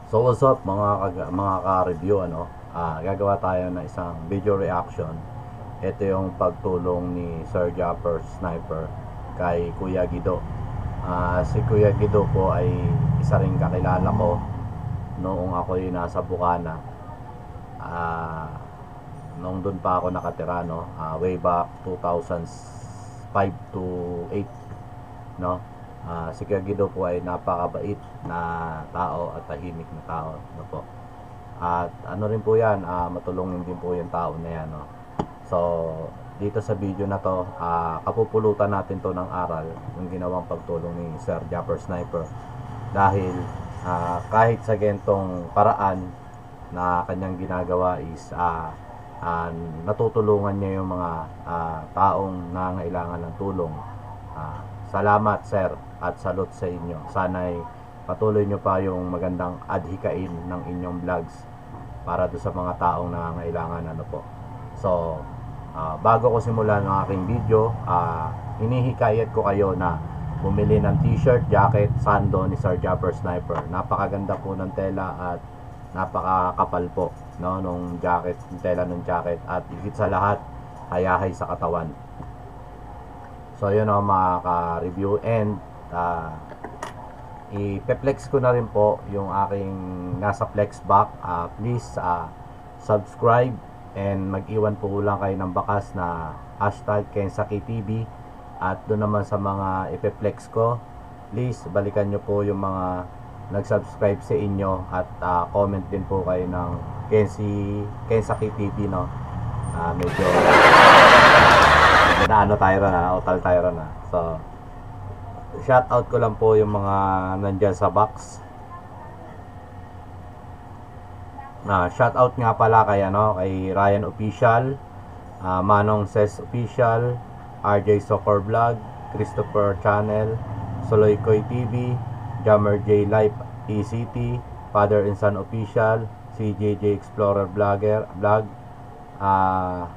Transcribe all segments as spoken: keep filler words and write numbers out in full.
So what's up mga kaga- mga ka-review, ano? Ah, gagawa tayo ng isang video reaction. Ito yung pagtulong ni Sir Japper Sniper kay Kuya Guido. Ah, si Kuya Guido po ay isa ring kakilala ko noong ako'y nasa Bukana. Ah, noong doon pa ako nakatira, no? Ah, way back two thousand five to eight, no? Ah, si Kuya Guido po ay napakabait na tao at tahimik na tao, no po. At ano rin po yan, ah, matulungin din po yung tao na yan, no? So, dito sa video na to, ah, kapupulutan natin to ng aral, yung ginawang pagtulong ni Sir Japper Sniper. Dahil ah, kahit sa gentong paraan na kanyang ginagawa is ah, ah, natutulungan niya yung mga ah, taong nangailangan ng tulong. Ah, salamat sir at salute sa inyo. Sana'y patuloy nyo pa yung magandang adhikain ng inyong vlogs para do sa mga taong nangangailangan, ano po. So, ah, bago ko simulan ng aking video, ah, hinihikayat ko kayo na bumili ng t-shirt, jacket, sando ni Sir Japper Sniper. Napakaganda po ng tela at napakakapal po, no, nung jacket, yung tela ng jacket, at higit sa lahat, hayahay sa katawan. So yun ang mga ka-review, and uh, i-flex ko na rin po yung aking nasa flex box. Uh, please uh, subscribe and mag-iwan po lang kayo ng bakas na hashtag Kensaki T V. At doon naman sa mga i-flex ko, please balikan nyo po yung mga nag-subscribe sa inyo at uh, comment din po kayo ng Kensi, Kensaki T V, no? Uh, medyo na ano tayo na, otal tayo na. So, shout out ko lang po yung mga nandyan sa box. Ah, shout out nga pala kay ano, kay Ryan Official, uh, Manong Ses Official, R J Soccer Vlog, Christopher Channel, Soloykoy T V, Jammer J Life E C T, Father and Son Official, C J J Explorer Vlogger Vlog, ah uh,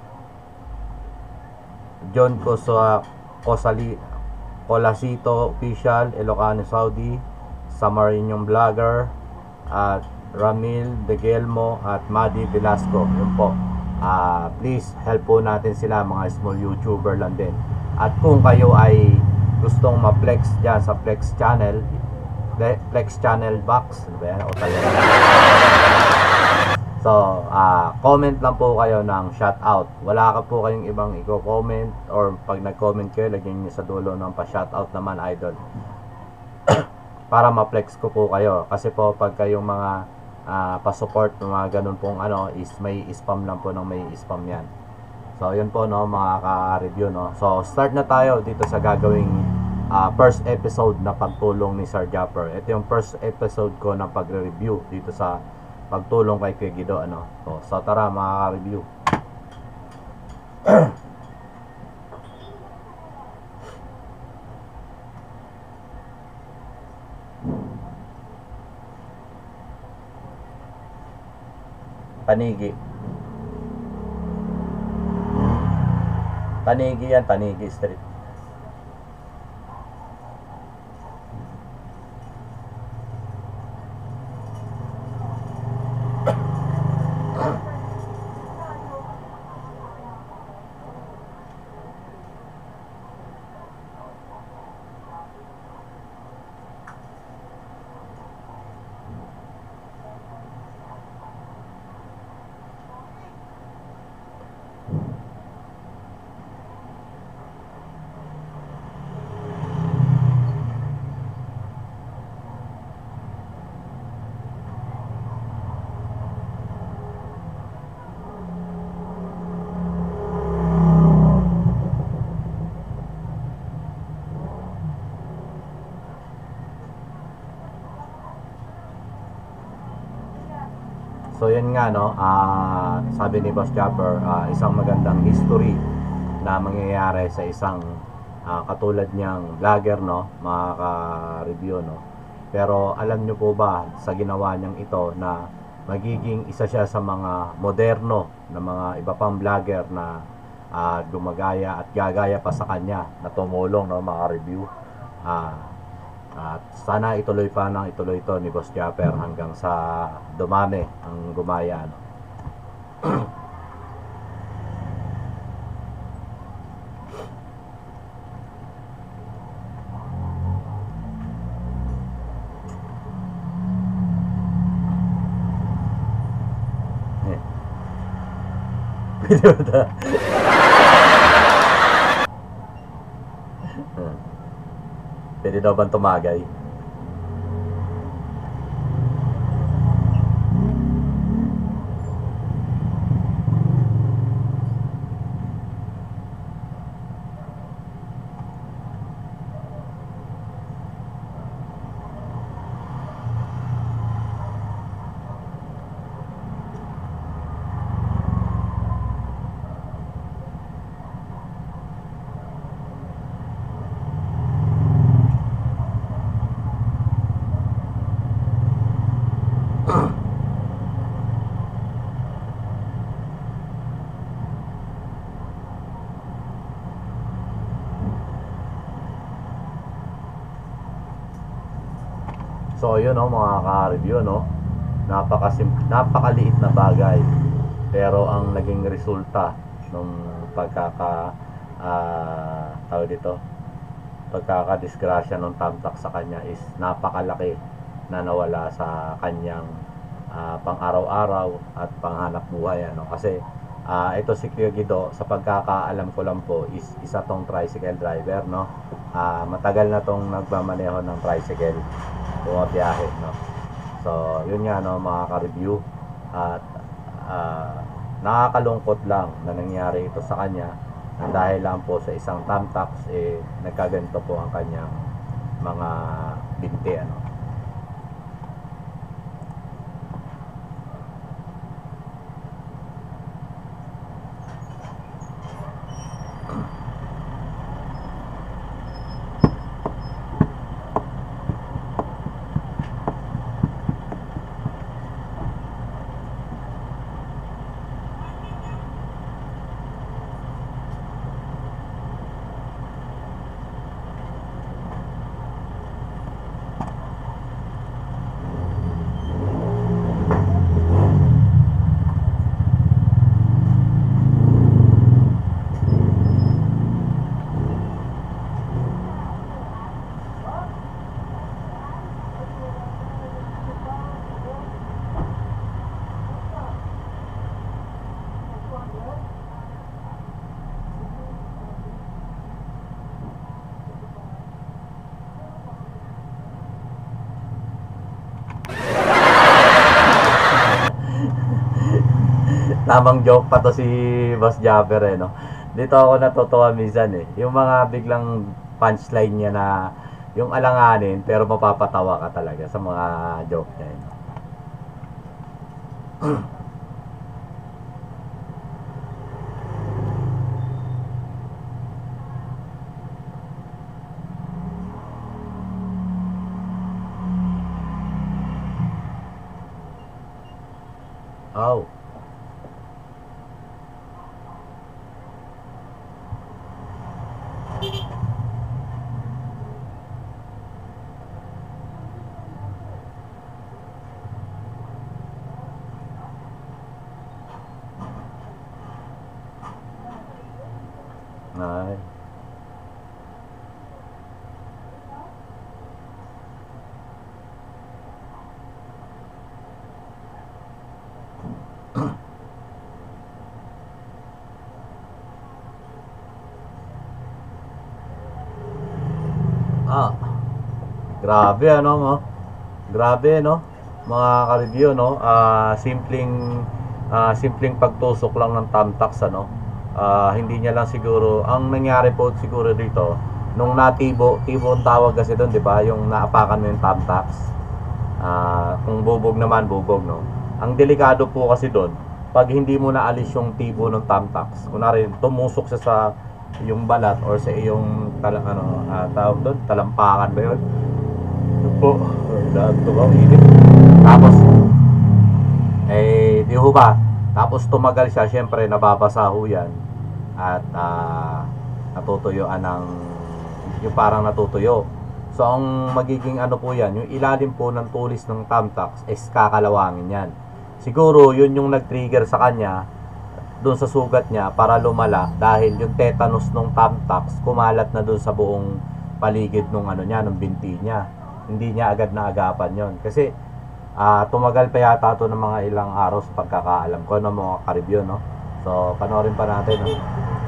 John Kosa Kosali Colasito Official, Ilocano Saudi, Samarinong Vlogger, at Ramil De Gelmo at Madi Velasco. Yun po. Uh, please help po natin sila, mga small YouTuber lang din. At kung kayo ay gustong ma-flex dyan sa Flex Channel, Flex Channel box, ano ba yan? O talaga. So, uh, comment lang po kayo ng shout out. Wala ka po kayong ibang i-comment, or pag nag-comment kayo, lagyan nyo sa dulo ng pa-shout out naman, idol. Para ma-flex ko po kayo. Kasi po, pag kayong mga uh, pa-support, mga ganun pong ano, is may spam lang po ng may spam yan. So, yun po, no, mga ka-review, no. So, start na tayo dito sa gagawing uh, first episode na pagtulong ni Sir Japper. Ito yung first episode ko na pagre-review dito sa pagtulong kay Kuya Guido, ano. So, so tara mga review. Panigi. Panigi yan, Panigi Street. So yun nga, no, uh, sabi ni Boss Japper, uh, isang magandang history na mangyayari sa isang uh, katulad niyang vlogger, no, mga ka-review, no. Pero alam nyo po ba sa ginawa niyang ito na magiging isa siya sa mga moderno na mga iba pang vlogger na uh, gumagaya at gagaya pa sa kanya na tumulong, no, mga review. Uh, At sana ituloy pa ng ituloy ito ni Boss Japper hanggang sa dumami ang gumaya, no? Eh. Pwede ba ito? Pwede daw bang tumagay? So yun, no, mga ka-review, no, napakasim napakaliit na bagay, pero ang naging resulta nung pagkaka uh, tawag dito pagkakadisgrasya ng tamtak sa kanya is napakalaki na nawala sa kanyang uh, pang-araw-araw at panghanap buhay, ano. Kasi uh, ito si Kuya Guido, sa pagkakaalam ko lang po, is isa tong tricycle driver, no. Uh, matagal na tong nagmamaneho ng tricycle, bumabiyahe, no. So yun nga, no, mga ka-review, at uh, nakakalungkot lang na nangyari ito sa kanya, na dahil lang po sa isang tamtax, eh nagkaganto po ang kanyang mga binti, ano. Tamang joke pa to si Boss Japper, eh, no. Dito ako natutuwa minsan, eh, yung mga biglang punchline niya na yung alanganin pero mapapatawa ka talaga sa mga joke niya, eh, no? Oh. Ay. Ah. Grabe, ano, mo. Grabe, no. Mga ka-review, no. Ah, simpleng ah, simpleng pagtusok lang ng tamtax, ano. Uh, hindi niya lang siguro, ang nangyari po siguro dito, nung natibo, tibo ang tawag kasi doon, di ba? Yung naapakan mo yung tamtax. Uh, kung bubog naman, bubog, no? Ang delikado po kasi doon, pag hindi mo naalis yung tibo ng tamtax, kunwari, tumusok siya sa yung balat or sa iyong tala, ano, uh, tawag doon, talampakan ba yun? Ito po, init. Tapos, eh, di ho ba? Tapos tumagal siya, syempre nababasa ho yan. At uh, natutuyuan ng yung parang natutuyo. So, ang magiging ano po yan, yung ilalim po ng tulis ng thumbtacks is kakalawangin yan. Siguro, yun yung nag-trigger sa kanya, doon sa sugat niya, para lumala, dahil yung tetanus ng thumbtacks, kumalat na doon sa buong paligid ng ano niya, ng binti niya. Hindi niya agad naagapan yon. Kasi, uh, tumagal pa yata ito ng mga ilang araw sa pagkakaalam ko ng mga ka-review, no? So, panoorin pa natin, no?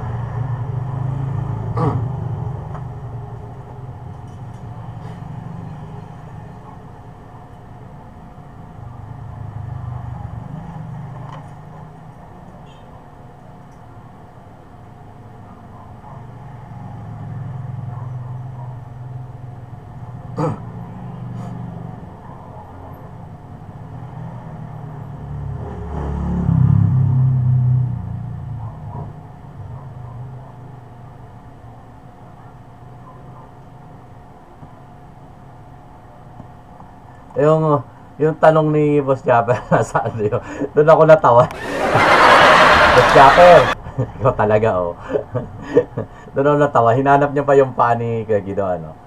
Yung, yung tanong ni Boss Japper, nasaan yun? Doon ako natawa. Boss Japper, ikaw talaga, oh. Doon ako natawa. Hinanap niya pa yung paa ni Gido, ano.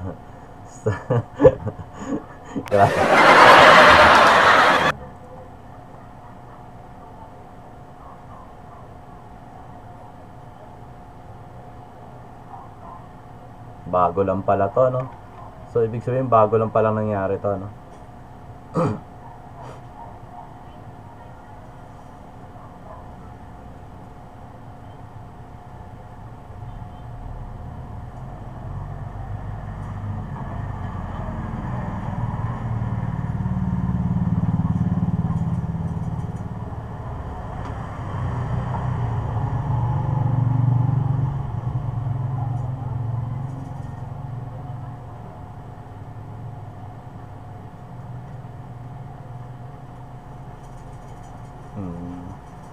Bago lang pala to, no? So, ibig sabihin, bago lang pala nangyari to, no? Hmm.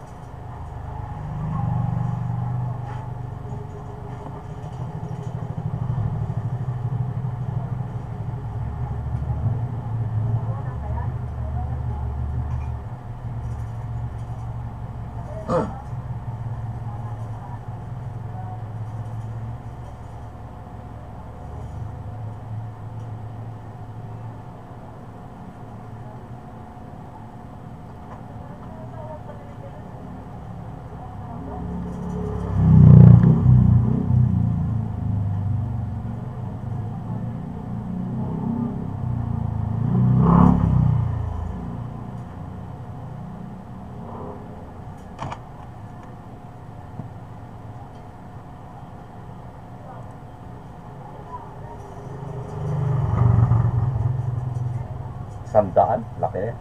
Sandaan, laki.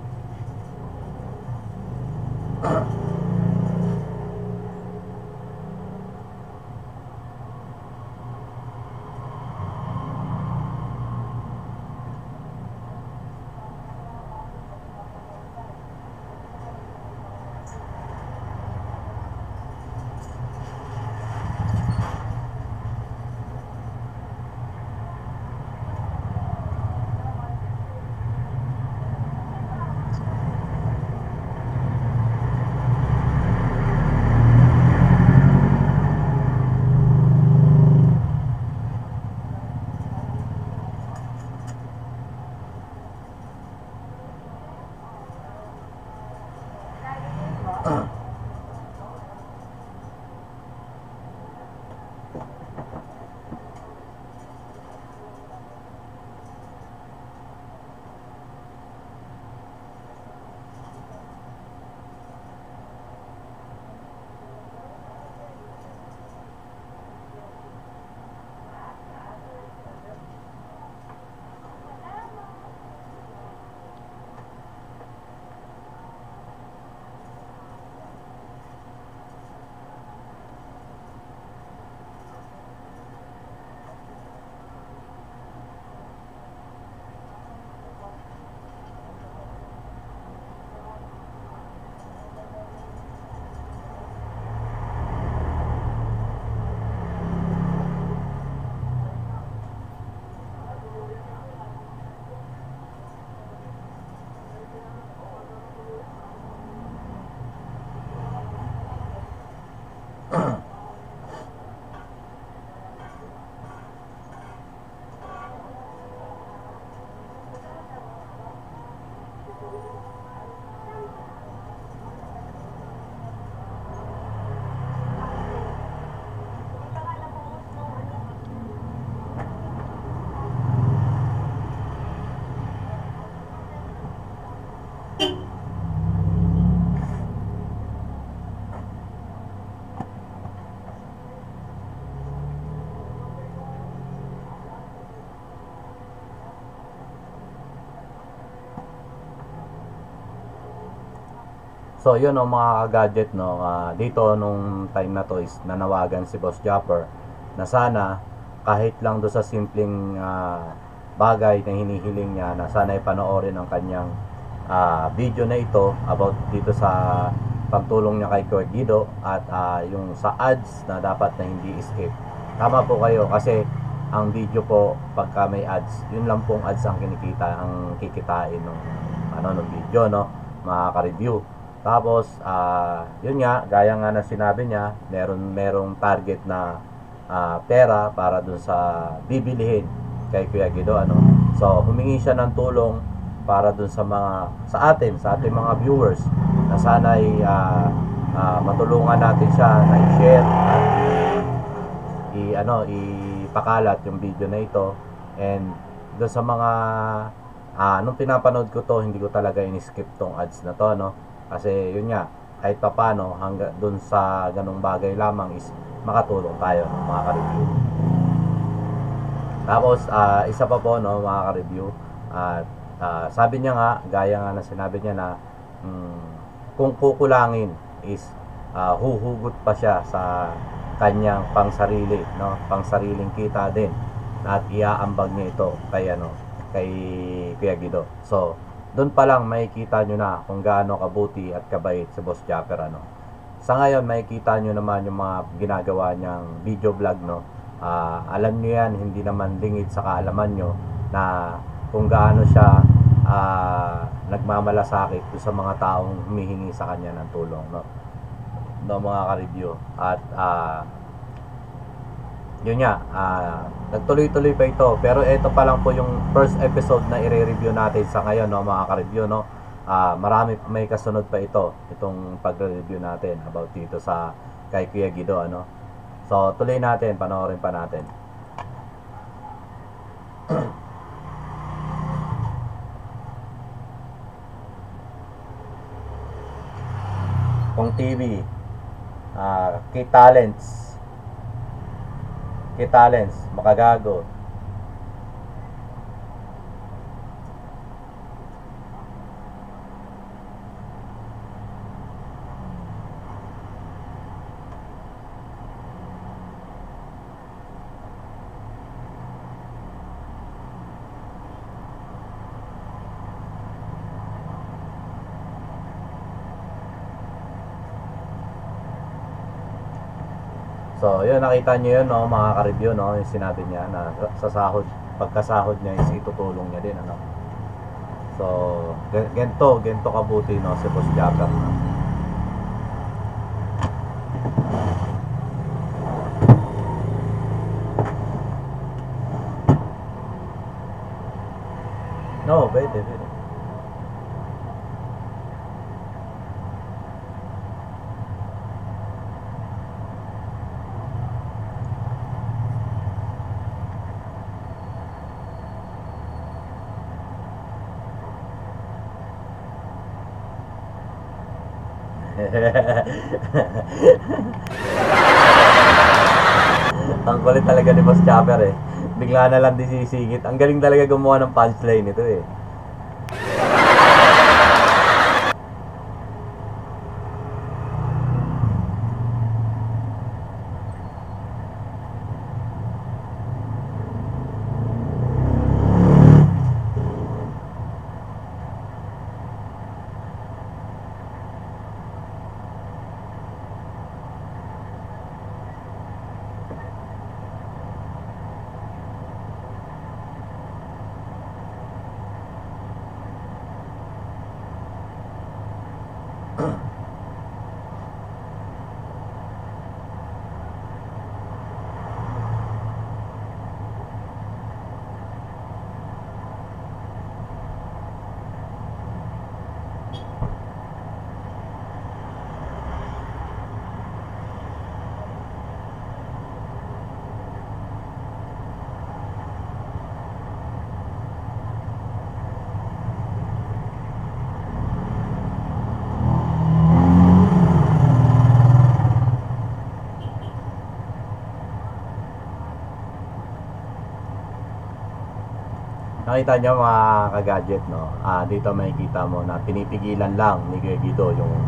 So yun no, mga ka-gadget no, ah, dito nung time na to is nanawagan si Boss Japper na sana kahit lang do sa simpleng ah, bagay na hinihiling niya, na sana ay panoorin ang kanyang ah, video na ito about dito sa pagtulong niya kay Kuya Guido, at ah, yung sa ads na dapat na hindi skip. Tama po kayo, kasi ang video po pagka may ads, yun lang pong ads ang kinikita, ang kikitain ng ano ng video no, mga ka-review. Tapos ah, yun nga, gaya nga na sinabi niya, meron merong target na ah, pera para dun sa bibilihin kay Kuya Guido ano. So humingi siya ng tulong para dun sa mga sa atin, sa ating mga viewers, na sana ay ah, ah, matulungan natin siya na i-share at i ano ipakalat yung video na ito. And dun sa mga ah, nung pinapanood ko to, hindi ko talaga in-skip tong ads na to no, kasi yun nga, kahit pa paano hanggang dun sa ganung bagay lamang is makatulong tayo no, mga ka-review. Tapos uh, isa pa po no, mga ka-review, at uh, sabi niya nga, gaya nga na sinabi niya na um, kung kukulangin is uh, huhugot pa siya sa kanyang pangsarili no, pangsariling kita din, at iaambag niya ito kay ano, kay Kuya Guido. So doon pa lang makikita nyo na kung gaano kabuti at kabait si Boss Japper ano. Sa ngayon makikita nyo naman yung mga ginagawa niyang video vlog no. Uh, alam nyo yan, hindi naman lingid sa kaalaman nyo na kung gaano siya uh, nagmamalasakit sa mga taong humihingi sa kanya ng tulong no, no mga ka-review. At uh, yun nga, uh, nagtuloy-tuloy pa ito, pero ito pa lang po yung first episode na i-review natin sa ngayon no, mga ka-review no. Uh, marami, may kasunod pa ito, itong pagre-review natin about dito sa kay Kuya Guido ano. So tuloy natin, panoorin pa natin. Kung T V, uh, K-Talents K-Talents, Makagago. So, yun, nakita nyo yun, no, mga ka-review, no, yung sinabi niya na sa sahod, pagkasahod niya is itutulong niya din, ano. So, gento, gento kabuti, no, si Boss Japper, no. No, pwede, pwede. Ang kulit talaga ni Boss Japper eh. Bigla na lang disisingit. Ang galing talaga gumawa ng punchline ito eh. Nakita nyo mga ka-gadget no, ah, dito makikita mo na pinipigilan lang ni Kuya Guido yung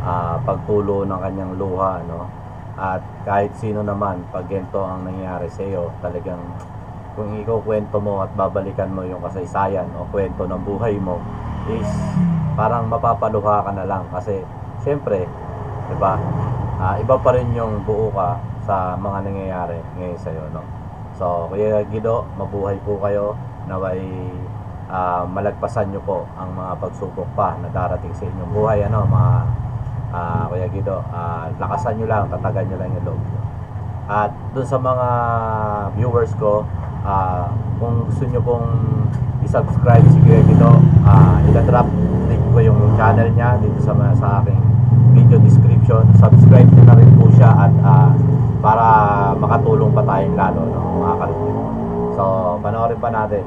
uh, pagtulo ng kanyang luha, no? At kahit sino naman, pag ganito ang nangyayari sa iyo, talagang kung ikaw kwento mo at babalikan mo yung kasaysayan o kwento ng buhay mo, is parang mapapaluha ka na lang kasi syempre, 'di ba? Uh, iba pa rin yung buo ka sa mga nangyayari ngayon sa iyo, no? So, Kuya Guido, mabuhay po kayo, naway uh, malagpasan nyo po ang mga pagsubok pa na darating sa inyong buhay, ano, mga uh, Kuya Guido, uh, lakasan nyo lang, tatagan nyo lang yung loob nyo. At dun sa mga viewers ko, uh, kung gusto nyo pong i-subscribe si Kuya Guido, uh, ila-drop link ko yung channel niya dito sa, sa aking video description. Subscribe nyo na rin po siya at uh, para makatulong pa tayong lalo, no, mga kalugit. So, panoorin pa natin.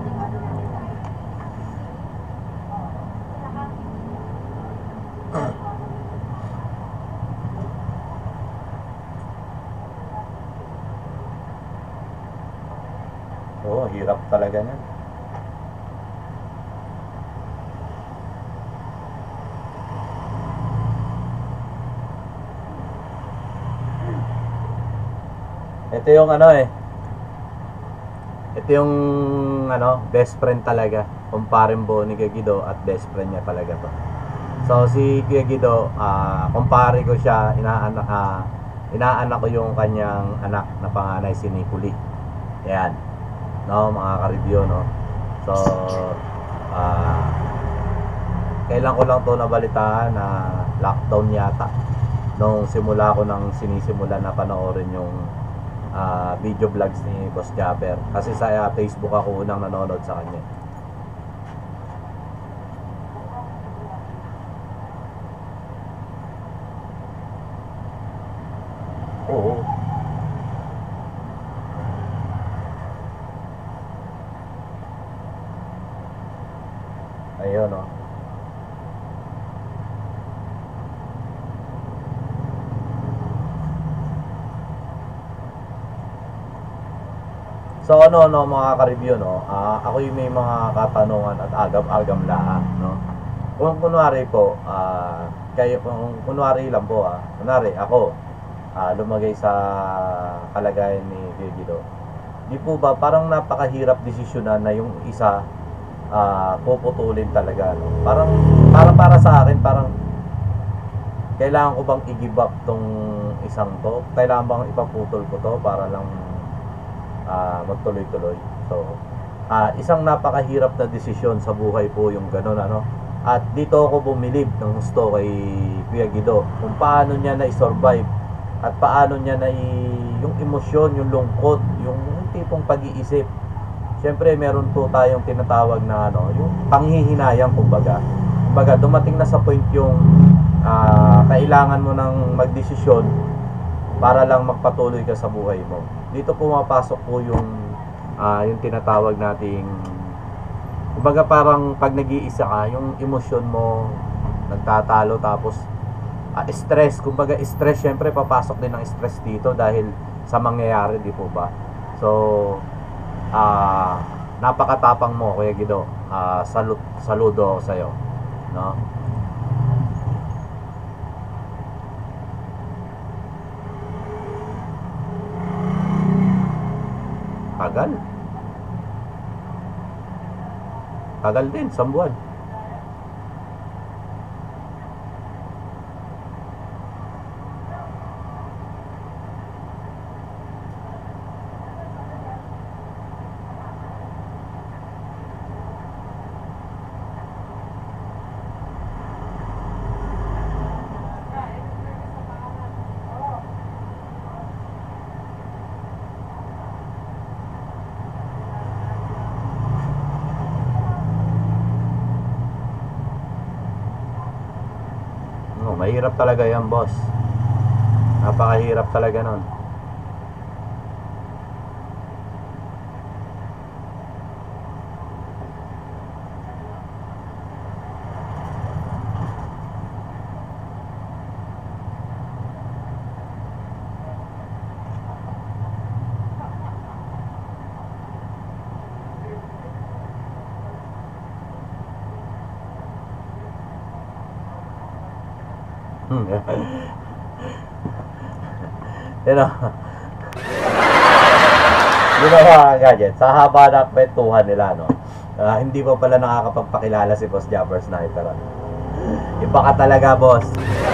Oh, hirap talaga niyan. Ito yung ano eh. Ito yung ano, best friend talaga. Kumparing buo ni Kuya Guido at best friend niya talaga to. So si Kuya Guido, uh, kumpare ko siya, inaanak uh, inaanak ko yung kanyang anak na panganay, si Nicoli. Ayan. No, mga ka-review, no. So uh, kailan ko lang to nabalitaan na lockdown yata. Nung simula ko nang sinisimula na panoorin yung Uh, video vlogs ni Boss Japper kasi sa uh, Facebook ako unang nanonood sa kanya. Oo. Ayun, no. So ano no mga ka-review, no, uh, ako yung may mga katanungan at agam-agam lahat, no. Kung kunwari po, uh, kayo kung kunwari lang po, ah, kunwari ako uh, lumagay sa kalagayan ni Kuya Guido. Di po ba parang napakahirap desisyonan na yung isa uh, puputulin talaga, no? Parang para para sa akin parang kailangan ko bang i-give up tong isang to? Kailangan bang ipaputol ko to para lang Uh, magtuloy-tuloy. So, uh, isang napakahirap na desisyon sa buhay po yung ganun, ano. At dito ako bumilib ng gusto kay Kuya Guido kung paano niya na-survive at paano niya na yung emosyon, yung lungkot, yung tipong pag-iisip. Siyempre, meron po tayong tinatawag na ano, yung panghihinayang, kumbaga. Kumbaga, dumating na sa point yung uh, kailangan mo ng magdesisyon para lang magpatuloy ka sa buhay mo. Dito pumapasok po yung uh, yung tinatawag nating, kumbaga parang pag nag-iisa ka, yung emosyon mo nagtatalo, tapos uh, stress, kumbaga stress, syempre papasok din ng stress dito dahil sa mangyayari, di po ba? So uh, napakatapang mo, Kuya Guido. uh, salut, saludo ako sa'yo, no? Tagal. Tagal din, isang buwan. Mahirap talaga yan, boss. Napakahirap talaga nun. Yun o. Yun o mga gadget. Sa haba ng kwentuhan nila, no? Uh, hindi pa pala nakakapagpakilala si Boss Japper Sniper. Ano? Iba ka talaga, boss.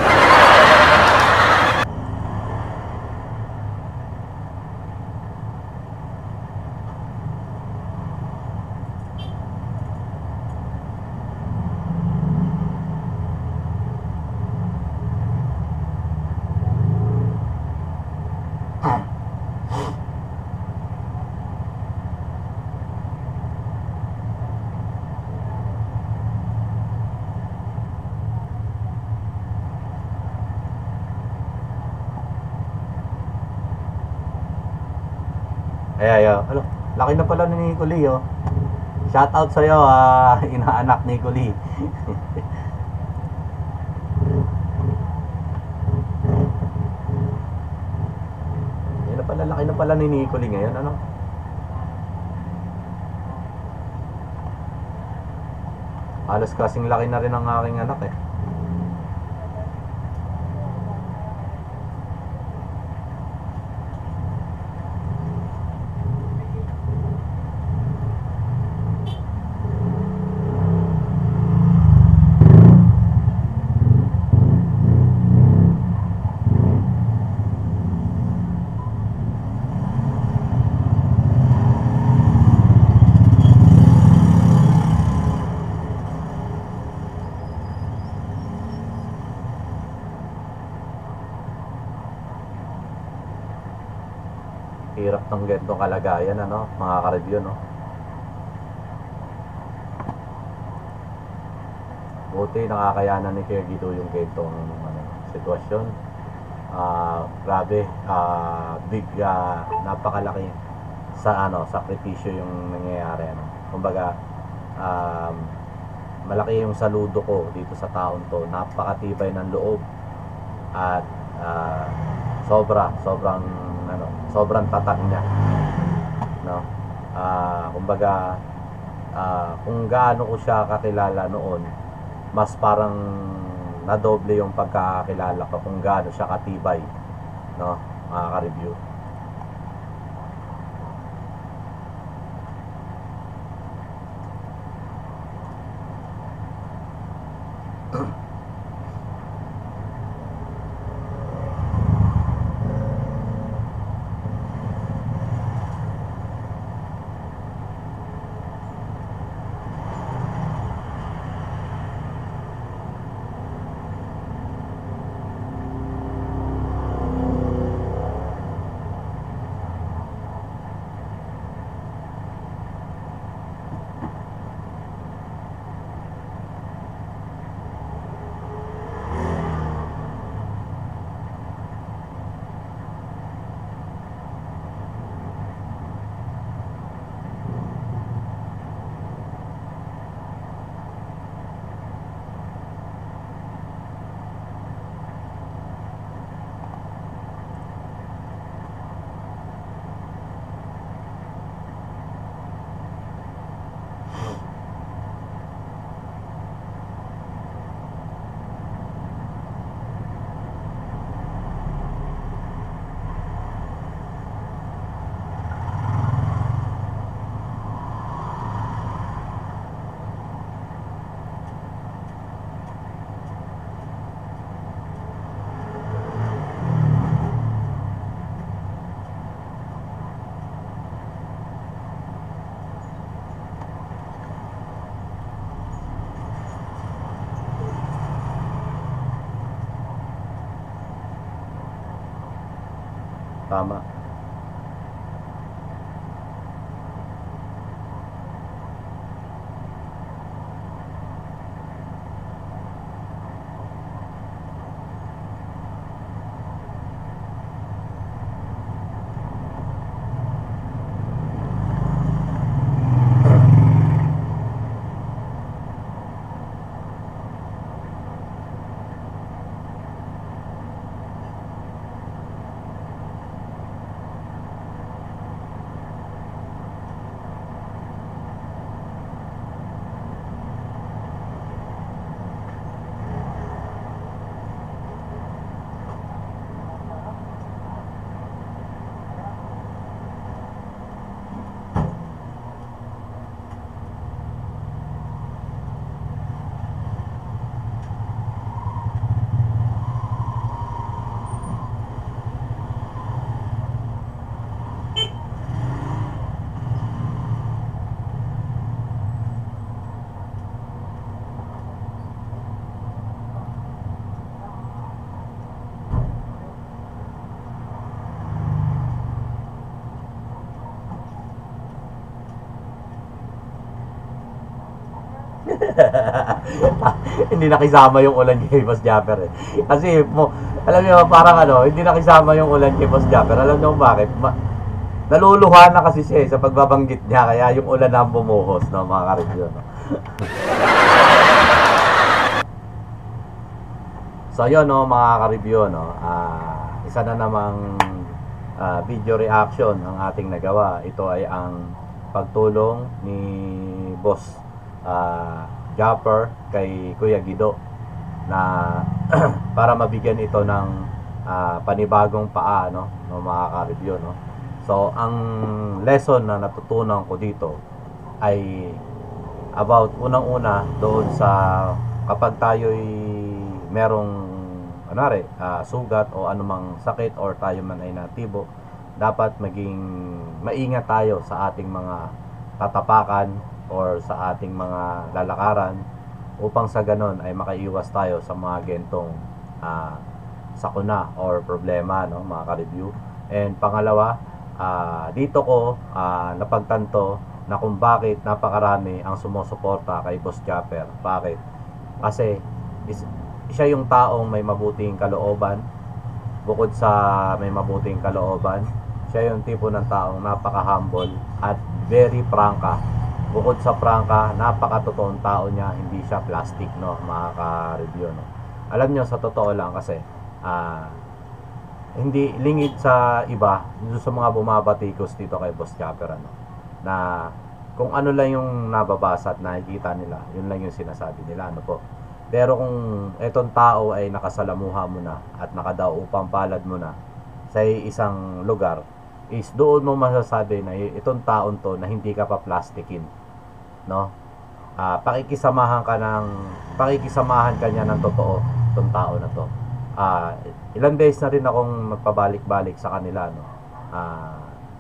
Ay, ay, ay. Ano, laki na pala ni Nicoli, oh. Shout out sa'yo, ah, inaanak Nicoli. Yan na pala, laki na pala ni Nicoli ngayon, ano? Halos kasing laki na rin ang aking anak, eh. Hirap ng ganitong kalagayan, ano, mga ka-review, no? Buti nakakayanan ni Kuya Guido yung ganitong ano, sitwasyon. Ah, grabe, ah, big, ah, napakalaki sa ano, sakripisyo yung nangyayari, ano. Kumbaga, um, malaki yung saludo ko dito sa taon to. Napakatibay ng loob at ah, sobra, sobrang ano, sobrang tatak niya, no? Ah, kumbaga, ah, kung gaano ko siya kakilala noon, mas parang nadoble yung pagkakakilala ko kung gaano siya katibay, no, mga ka-review. Tama. Hindi nakisama yung ulan kay Boss Japper eh. Kasi mo, alam niyo parang ano, hindi nakisama yung ulan kay Boss Japper. Alam niyo kung bakit? Ma naluluha na kasi siya eh, sa pagbabanggit niya, kaya yung ulan na ang bumuhos, no, mga ka-review, no? So yun, no, mga ka-review, no, uh, isa na namang uh, video reaction ang ating nagawa. Ito ay ang pagtulong ni Boss uh, Japper kay Kuya Guido na para mabigyan ito ng uh, panibagong paa, no, no, mga ka-review, no. So ang lesson na natutunan ko dito ay about unang-una doon sa kapag tayo'y merong kunwari, uh, sugat o anumang sakit or tayo man ay natibo, dapat maging maingat tayo sa ating mga tatapakan or sa ating mga lalakaran upang sa ganon ay makaiwas tayo sa mga gentong uh, sakuna or problema, no, mga ka-review. And pangalawa, uh, dito ko uh, napagtanto na kung bakit napakarami ang sumusuporta kay Boss Japper. Bakit? Kasi is, siya yung taong may mabuting kalooban. Bukod sa may mabuting kalooban, siya yung tipo ng taong napaka-humble at very prangka. Bukod sa prangka, napaka-totoong tao niya, hindi siya plastic, no, mga ka-review, no. Alam niyo, sa totoo lang kasi uh, hindi lingid sa iba, dito sa mga bumabatikos dito kay Boss Japper, ano, na kung ano lang yung nababasa at nakikita nila, yun lang yung sinasabi nila, ano po. Pero kung etong tao ay nakasalamuha mo na at nakadaupang palad mo na sa isang lugar, is doon mo masasabi na itong taon to na hindi ka pa plastikin, no? Uh, pakikisamahan ka ng pakikisamahan ka niya ng totoo itong tao na to. Uh, ilang days na rin akong magpabalik-balik sa kanila, no? Uh,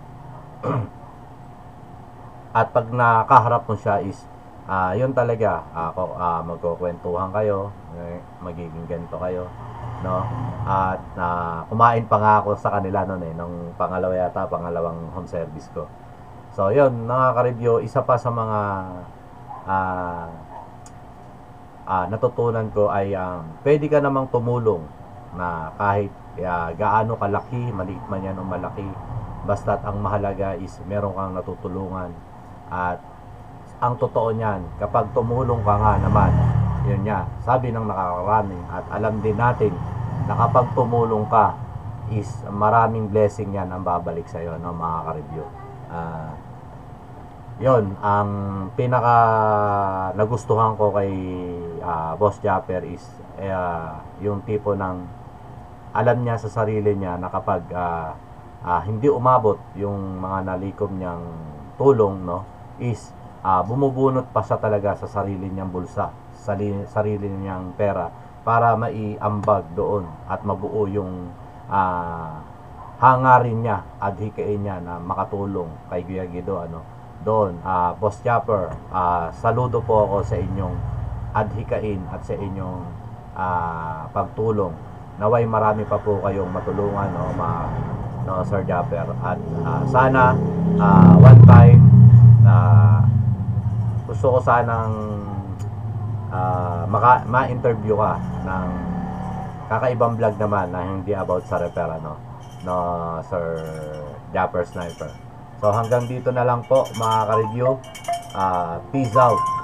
at pag nakaharap mo siya is Uh, yun talaga, ako uh, uh, magkukwentuhan kayo, magiging ganito kayo, no? At uh, kumain pa nga ako sa kanila noon eh, nung pangalawa yata, pangalawang home service ko. So yun, nakaka-review, isa pa sa mga uh, uh, natutunan ko ay um, pwede ka namang tumulong na kahit uh, gaano kalaki, maliit man yan o malaki, basta't ang mahalaga is meron kang natutulungan. At ang totoo niyan, kapag tumulong ka nga naman, yun niya, sabi ng nakakarami, at alam din natin na kapag tumulong ka is maraming blessing yan ang babalik sa iyo, no, mga ka-review. Uh, yun, ang pinaka nagustuhan ko kay uh, Boss Japper is uh, yung tipo ng alam niya sa sarili niya na kapag uh, uh, hindi umabot yung mga nalikom niyang tulong, no, is Uh, bumubunot pa siya talaga sa sarili niyang bulsa, sa sarili niyang pera para maiambag doon at mabuo yung uh, hangarin niya, adhikain niya na makatulong kay Kuya Guido, ano, doon. uh, Boss Japper, uh, saludo po ako sa inyong adhikain at sa inyong uh, pagtulong. Naway marami pa po kayong matulungan, no, ma, no, Sir Japper, at uh, sana uh, one time na uh, gusto ko sanang uh, ma-interview ka ng kakaibang vlog naman na hindi about sa repair, ano, no, Sir Japper Sniper. So hanggang dito na lang po, mga ka-review. Uh, peace out.